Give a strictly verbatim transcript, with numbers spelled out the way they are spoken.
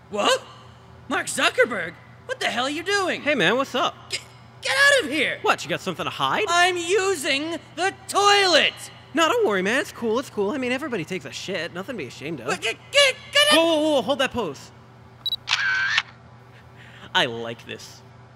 What? Mark Zuckerberg? What the hell are you doing? Hey man, what's up? Get, get out of here! What, you got something to hide? I'm using the toilet! No, don't worry, man. It's cool, it's cool. I mean, everybody takes a shit. Nothing to be ashamed of. Get, get, get Whoa, whoa, whoa, hold that pose. I like this.